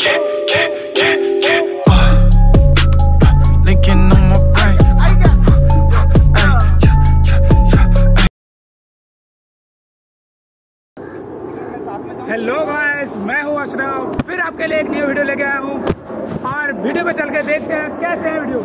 Hello guys, मैं हूं अशरफ, फिर आपके लिए एक न्यू वीडियो लेके आया हूं और वीडियो पे चल के देखते हैं कैसे है वीडियो।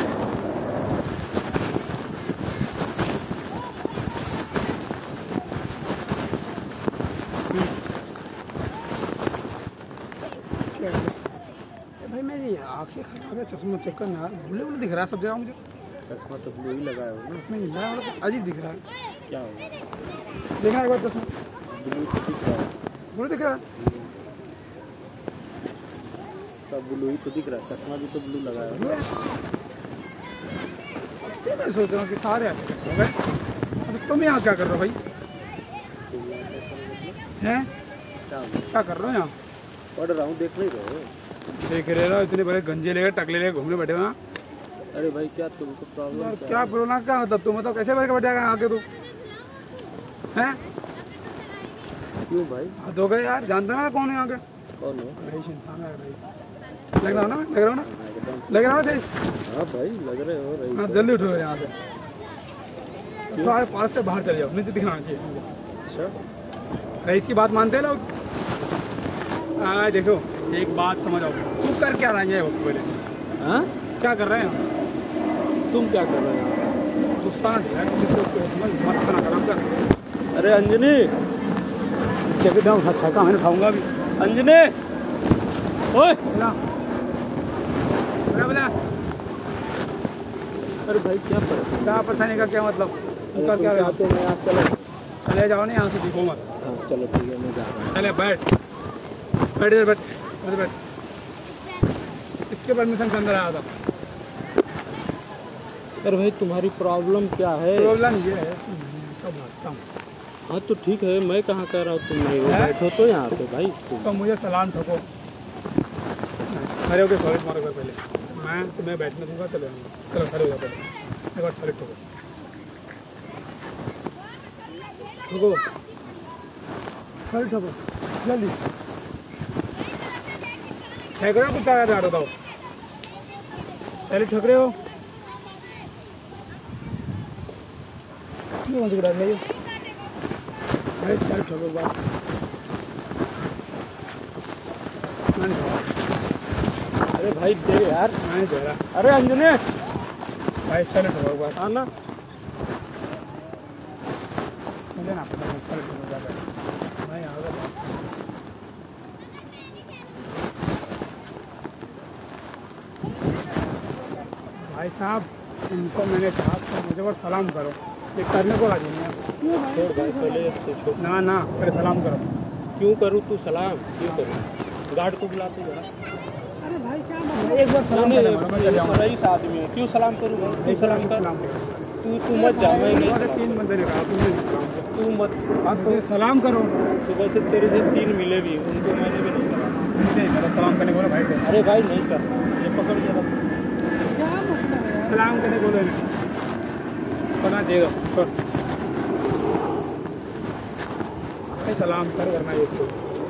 भाई मेरी आंखें खराब है, चश्मा चक्कर ना ब्लू ब्लू दिख रहा है सब जगह मुझे। चश्मा तो ब्लू ही लगाया हो ना? नहीं, मेरा अजीब दिख रहा है। क्या होगा? देखना एक बार चश्मा ब्लू तो दिख रहा है। ब्लू दिख रहा है? सब ब्लू ही तो दिख रहा है, चश्मा भी तो ब्लू लगाया हो। मैं सोच रहा हूँ कि सारे ऐसे कर रहे हो। तुम यहाँ क्या कर रहे हो भाई? हैं क्या कर रहे हो यहाँ? पढ़ रहा हूँ, देख नहीं रहे हो? देख रहे हो, इतने बड़े गंजे लेकर टकले लेकर घूमने बैठे हो यहाँ। अरे भाई क्या तुमको प्रॉब्लम क्या बोलना, क्या मतलब तुम बताओ कैसे बैठ जाएगा यहाँ के? तू हैं क्यों भाई? हद हो गए यार, जानते ना कौन है यहाँ के? कौन है? रईस इंसान है, रईस। लग रहा हो ना? लग रहा हो ना? लग रहा हो रईस? हाँ भाई लग रहे हो रईस। हाँ, जल्दी उठो यहाँ से, तुम्हारे पास से बाहर चले जाओ, नीचे दिखना चाहिए। अच्छा, रईस की बात मानते हैं लोग? देखो एक बात समझ आओ, तू कर क्या रहा है वक्त पहले? हाँ क्या कर रहे हैं? तुम क्या कर रहे हो? गुस्सा मत बना, काम कर। अरे अंजनी, छक्का मैंने खाऊंगा अभी। अंजनी ओए बोला बोला। अरे भाई क्या परेशानी का क्या मतलब? उनका क्या आते हैं आप? चलो चले जाओ, नहीं यहाँ से दिखो मत। हाँ चलो ठीक है, मैं जा रहा हूँ। चले बैठ बैठ इधर, बैठ इधर बैठ। इसके परमिशन से अंदर आया था। अरे भाई तुम्हारी प्रॉब्लम क्या है? प्रॉब्लम ये है कि मैं तो भागता हूँ। हाँ तो ठीक है, मैं कहाँ कह रहा हूँ तुम नहीं हो, बैठो तो यहाँ पे भाई। तो मुझे सलाम ठोको, खड़े होकर सॉरी मारो पहले, मैं तुम्हें बैठने दूंगा। चलो चलो खड़े हो जाओ पहले, एक बार सॉरी ठोको, ठोको सॉरी ठोको जल्दी। ठेक रहे हो कुछ आया था? बताओ, पहले ठोक रहे हो? कौन सी गिरा ये? अरे चल ठोको बात। अरे भाई दे यार। मैं दे रहा। अरे अंजनी भाई चलो ठोको बात। हाँ ना, मुझे ना पता, चलो ठोको बात। मैं यहाँ पे भाई साहब, इनको मैंने कहा तो मुझे बस सलाम करो, ये करने को राजी नहीं है। छोड़ भाई पहले छोड़। ना ना, पहले सलाम करो। क्यों करूँ? तू सलाम क्यों करूँ? गार्ड को बुलाते जरा। अरे भाई क्या मतलब? एक बार सलाम नहीं, करने मैं चले जाऊँगा। रईस आदमी है, क्यों सलाम करूँ? तू सलाम कर। सलाम करो। तू मत जा, मैं नहीं। 3 बंदे ने कहा, तुमने नहीं कहा। तू मत। हाँ तो सलाम करो। सुबह से तेरे से 3 मिले भी, उनको मैंने भी नहीं करा। नहीं करो, सलाम करने बोलो भाई से। अरे भाई नहीं कर, ये पकड़ जरा। सलाम करने बोलो इन्हें, बना देगा। छोड़ भाई, सलाम कर वरना ये छोड़।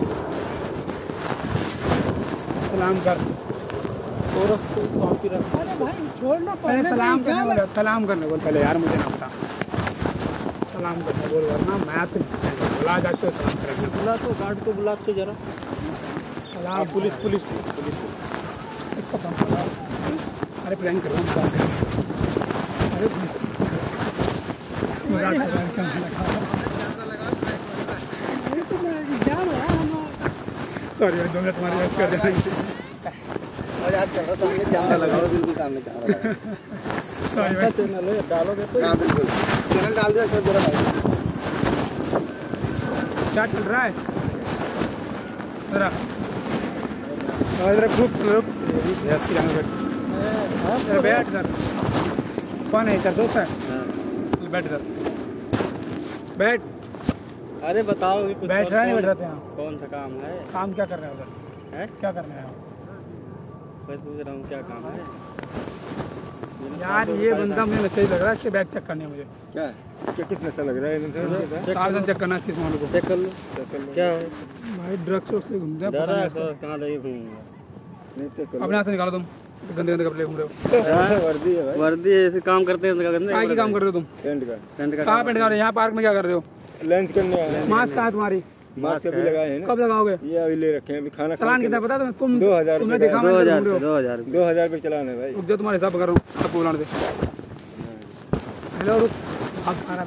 सलाम कर। और कॉपी रख। अरे भाई छोड़ना, पहले सलाम करने बोलो, सलाम करने बोल पहले यार, मुझे ना पता। सलाम करने बोल वरना मैं तो बुला जाते हो सलाम करेंगे। बुला तो गार्ड को बुलाते जरा। सलाम। पुलिस पुलिस इसको फोन करो। अरे प्रैंक कर रहा हूँ। अरे मजाक कर रहा हूँ। सॉरी यार, 2 मिनट तुम्हारी वेस्ट कर देना। मजाक कर रहा था, कैमरा लगाओ, बिल्कुल सामने कैमरा लगाओ। सॉरी भाई। चैनल है डालोगे तो? हाँ बिल्कुल, चैनल डाल दिया सर जरा भाई। क्या चल रहा है जरा? इधर ग्रुप बैठ सर। कौन है? सर दोस्त है? बैठ सर, बैठ। अरे बताओ कुछ। बैठ रहा है नहीं बैठ रहा था यहाँ? कौन सा काम है? काम क्या कर रहे हैं उधर? है क्या करने हैं मैं पूछ रहा हूँ क्या काम है यार? ये बंदा मुझे नशे लग रहा है, इसके बैग चेक करने हैं मुझे। क्या क्या किस नशा लग रहा है? साधन चेक करना है इसके सामान को। चेक कर लो क्या है भाई? ड्रग्स से घूमते हैं, कहाँ लगे घूमूंगा। अपने हाथ से निकालो तुम, गंदे गंदे कपड़े घूम रहे हो। वर्दी है भाई, वर्दी है, ऐसे काम करते हैं। क्या काम कर रहे हो तुम? टेंट का कहाँ पेंट कर रहे हो? यहाँ पार्क में क्या कर रहे हो? लंच करने आए हैं। मास्क कहाँ है तुम्हारी? मास्क अभी लगाए हैं ना। कब लगाओगे? ये अभी ले रखे हैं, अभी खाना चलान कितना पता तुम्हें? तुम 2000 तुमने देखा? 2000 पे चलाना है भाई। रुक जाओ, तुम्हारे हिसाब कर रहा हूँ, आपको बुलाने दे। हेलो रुक, आप खाना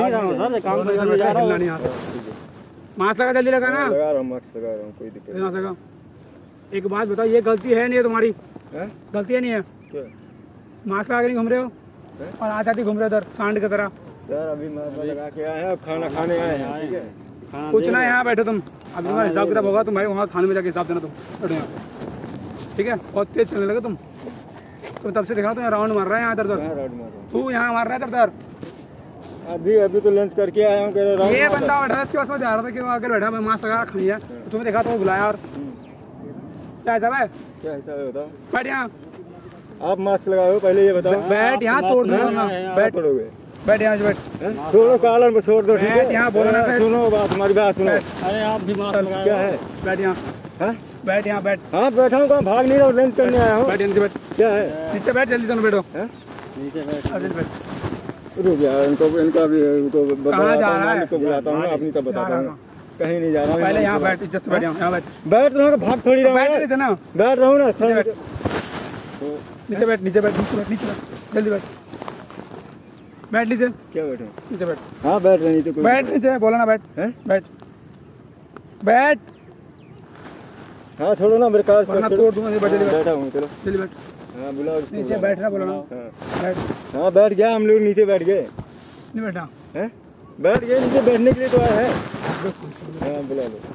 मास्क लगा, जल्दी लगा ना। लगा रहा हूँ, मास्क लगा रहा हूँ, कोई दिक्कत ना सका। एक बात बताओ, ये गलती है नहीं है तुम्हारी? गलती है नहीं है? क्या मास्क लगा के नहीं घूम रहे हो और आज आती घूम रहे हो उधर सांड की तरह। सर अभी मास्क लगा के आए हैं, खाना खाने आए हैं, ठीक है? कुछ ना, यहाँ बैठो तुम, अब तुम्हारा हिसाब किताब होगा, तुम भाई वहाँ खाने में जाके हिसाब देना तुम, बैठो यहाँ पे, ठीक है? बहुत तेज चलने लगे तुम तब से देखा, तुम राउंड मार रहा है यहाँ इधर उधर, तू यहाँ मार रहा है इधर उधर। अभी तो लंच करके आया हूँ। ये बंदा बैठा था, इसके पास में जा रहा था कि वो आकर बैठा, मैं मास्क लगा खड़ी है, तुम्हें देखा तो बुलाया। और क्या हिसाब है? क्या हिसाब है बताओ? बैठ यहाँ, आप मास्क लगाए हो, पहले ये बताओ। बैठ यहाँ, तोड़ दो, बैठ पड़ोगे, बैठ यहाँ, बैठ, छोड़ो कॉलर में छोड़ दो, ठीक है? यहाँ बोलना, सुनो बात, हमारी बात सुनो। अरे आप भी मास्क लगाए, क्या है? बैठ यहाँ, बैठ यहाँ, बैठ। हाँ बैठा हूँ, भाग नहीं रहा हूँ, लंच करने आया हूँ। बैठ नीचे, बैठ। क्या है? नीचे बैठ, जल्दी दोनों बैठो। नीचे बैठ, बैठ। रुक जा, इनका भी कहाँ जा रहा है? बुलाता हूँ, अपनी तब बताता हूँ। कहीं नहीं जा रहा हूँ, पहले यहाँ बैठ, इज्जत से बैठ, यहाँ बैठ। बैठ रहा हूँ, भाग थोड़ी रहा बैठ रहे थे ना, बैठ रहा हूँ ना। नीचे बैठ, नीचे बैठ, नीचे बैठ, नीचे बैठ, नीचे बैठ, जल्दी बैठ, बैठ नीचे। क्या बैठे? नीचे बैठ। हाँ बैठ रहे, नीचे बैठ, नीचे बोला ना, बैठ, बैठ, बैठ। हाँ छोड़ो ना, मेरे कार वरना तोड़ दूंगा, बैठा हूँ, चलो जल्दी बैठ। हाँ बुलाओ, नीचे बैठना बोला ना, बैठ। हाँ बैठ गया, हम लोग नीचे बैठ गए। नहीं बैठा हैं? बैठ गए नीचे, बैठने के लिए तो आया है। हाँ बुला लो।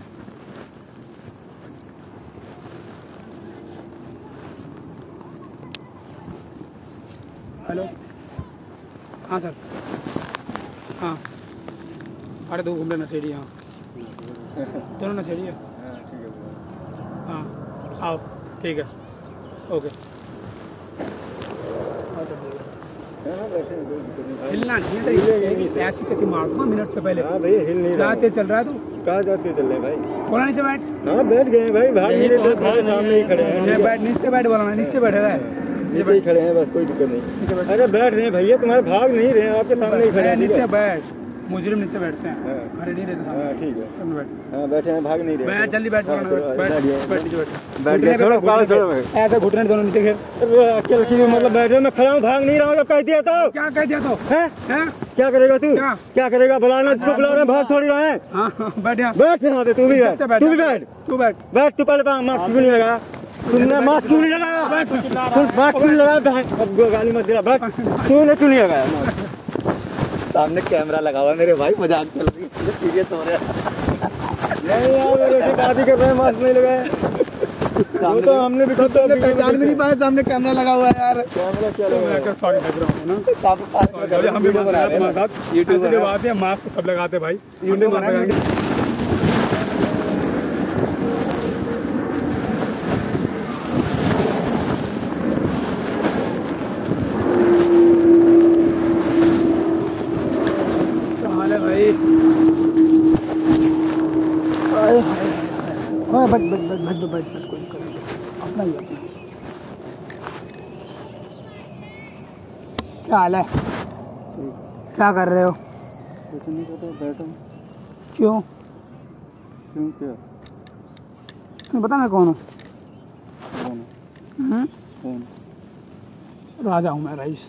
हेलो, हाँ सर, हाँ, अरे दो घूम रहे नशेड़ी, हाँ दोनों नशेड़ी है। हाँ आओ, ठीक है, ओके। हिलना नहीं है, ऐसी कैसी मार दूंगा मिनट से पहले। हाँ भैया हिल नहीं रहा। जाते चल रहा है तू? कहाँ जाते चल रहे भाई? बोला नीचे बैठ। हाँ बैठ गए भाई, भाग नहीं रहे, सामने ही खड़े हैं। बैठ, नीचे बैठ, बोला नीचे बैठे रहे, नीचे ही खड़े हैं, बस कोई दिक्कत नहीं। अरे बैठ रहे हैं भैया, तुम्हारे भाग नहीं रहे हैं, आपके सामने ही खड़े हैं। नीचे बैठ, मुजरिम नीचे बैठते हैं, अरे नहीं रहते सामने। ठीक है, बैठ। हाँ बैठे हैं, भाग नहीं रहे। बैठ जल्दी, बैठ, बैठ नीचे बैठ गए, छोड़ो काल छोड़ो, ऐसे घुटने दोनों नीचे घेर। मतलब बैठ रहे, मैं खड़ा हूँ, भाग नहीं रहा हूँ, जब कह दिया तो। क्या कह दिया तो? क्या करेगा तू? क्या करेगा? बुलाना, जिसको बुला रहे हैं, भाग थोड़ी रहा है। हाँ बैठ यहाँ, बैठ यहाँ पे, तू भी बैठ, तू भी बैठ, तू बैठ, बैठ। तू पहले मास्क क्यों नहीं लगाया? तुमने मास्क क्यों नहीं लगाया? मास्क क्यों नहीं लगाया? अब गाली मत दिला, बैठ। तूने क्यों नहीं लगाया? सामने कैमरा लगा हुआ है मेरे भाई, मजाक चल रही है, सीरियस हो रहा है। नहीं यार, मेरे बात ही कर रहे हैं, मास्क नहीं लगाया। वो तो हमने भी पहचान भी नहीं पाया, सामने कैमरा लगा हुआ है यार। कैमरा क्या लगा? सॉरी बैकग्राउंड है ना, हम वीडियो बना रहे हैं, यूट्यूब पे बात है, मास्क सब लगाते भाई, यूट्यूब बना रहे हैं। भाई बैठ कोई अपना ही अपना। क्या हाल है? क्या कर रहे हो? कुछ नहीं पता, बैठा। क्यों? क्यों क्या? तुम्हें पता मैं कौन हूँ? कौन? राजा हूँ मैं, रईस।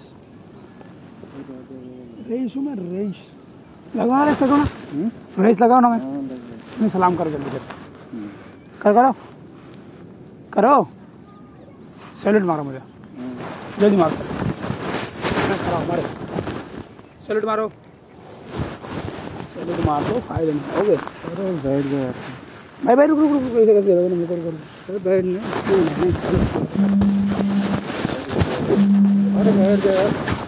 रईस हूँ मैं, रईस। लगाओ ना, लगाओ ना, रईस लगाओ ना। मैं सलाम कर जल्दी करो करो, सैल्यूट मारो मुझे, जल्दी मारो, मारो सैल्यूट मारो, सैल्यूट मार दो, फायदे नहीं होगे। बैठ गया भाई भाई, रुक रुक रुक, ऐसे कैसे बैठ नहीं, अरे बैठ गया।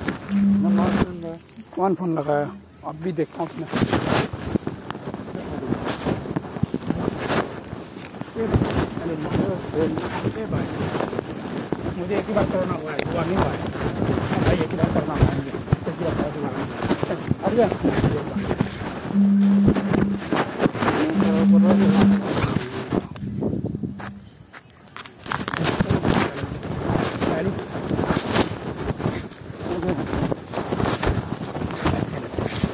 कौन फोन लगाया? अब भी देखता हूँ उसमें। मुझे एक ही बार करना हुआ है, हुआ नहीं हुआ है भाई, एक ही बार करना हुआ है मुझे, एक ही बार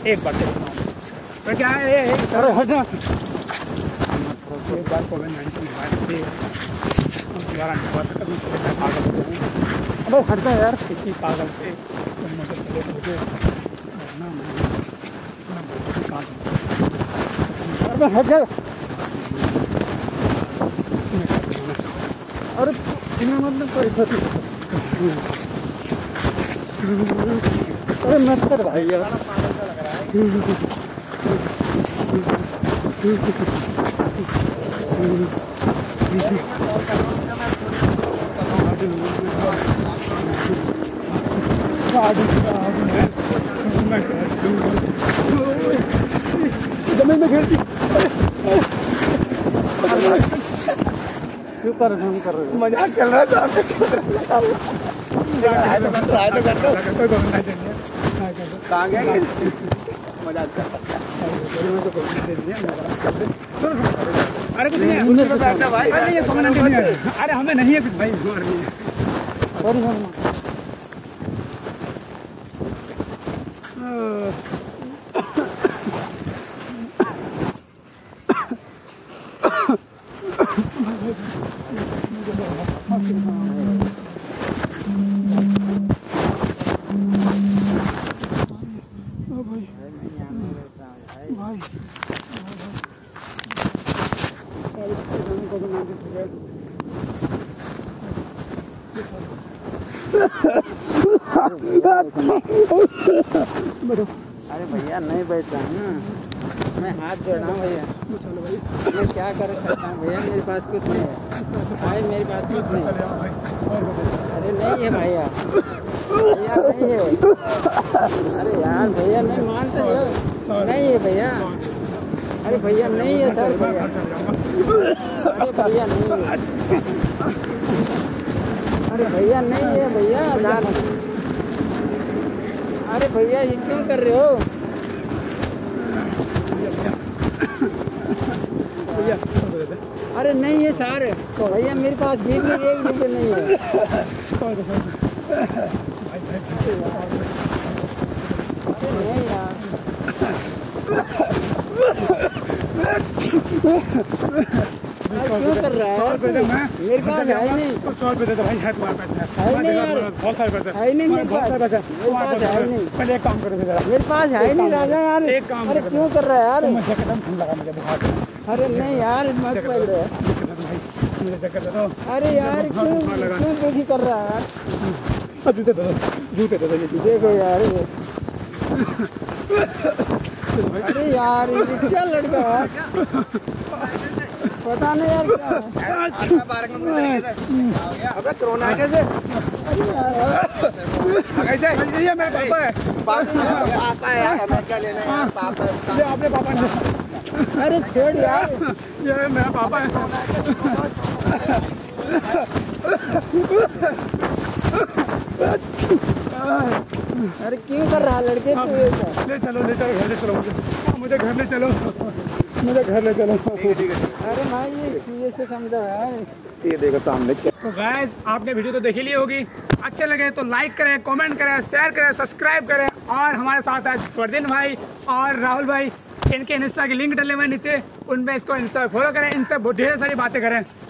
एक बार तो क्या है अरे हटना एक बार कोविड-19 से दोबारा नहीं हुआ था कभी पागल हो गए। अबे हटना यार किसी पागल से मुझे अरे हट जा अरे इन्हें मतलब कोई क्षति अरे मत कर भाई यार जमीन में खेलती क्यों परेशान कर रहे हो? मजाक चल रहा था कहाँ गए मजाक कर अरे कुछ नहीं भाई अरे हमें नहीं है कुछ भाई अरे भैया नहीं बैठता ना मैं हाथ जोड़ा हूँ भैया मैं क्या कर सकता हूँ भैया मेरे पास कुछ नहीं है भाई मेरे पास कुछ नहीं अरे नहीं है भैया भैया नहीं है अरे यार भैया नहीं मानते हो नहीं है भैया अरे भैया नहीं है सर भैया अरे भैया नहीं है अरे भैया नहीं है भैया अरे भैया ये क्यों कर रहे हो अरे नहीं है सर तो भैया मेरे पास भी नहीं एक रुपये नहीं है नहीं यार क्यों कर रहा है मेरे पास है नहीं 100 रुपये दे दो भाई है तुम्हारे पास है नहीं यार बहुत सारे पैसे है नहीं मेरे पास है नहीं पहले एक काम करो जरा मेरे पास है नहीं राजा यार एक काम अरे क्यों कर रहा है यार मुझे एकदम ठंड लगा मुझे बुखार अरे नहीं यार मत पड़ रहा है मुझे जैकेट दे दो अरे यार क्यों दुखी कर रहा है यार जूते दे दो जूते दे दो ये देखो यार अरे यार ये क्या लड़का है पता नहीं यार अबे कोरोना कैसे कैसे ये मेरे पापा है पापा है यार हमें क्या लेना है यार पापा ये आपने पापा ने अरे छोड़ यार ये मेरा पापा है अरे क्यों कर रहा लड़के तू ये सब? ले चलो घर ले चलो मुझे घर ले चलो मुझे घर ले चलो अरे भाई ये से समझा यार ये देखो सामने तो गाइस आपने वीडियो तो देख ली होगी अच्छे लगे तो लाइक करें कमेंट करें शेयर करें सब्सक्राइब करें और हमारे साथ है फरदीन भाई और राहुल भाई इनके इंस्टा की लिंक डले हुए नीचे उनमें इसको इंस्टा फॉलो करें इनसे बहुत ढेर सारी बातें करें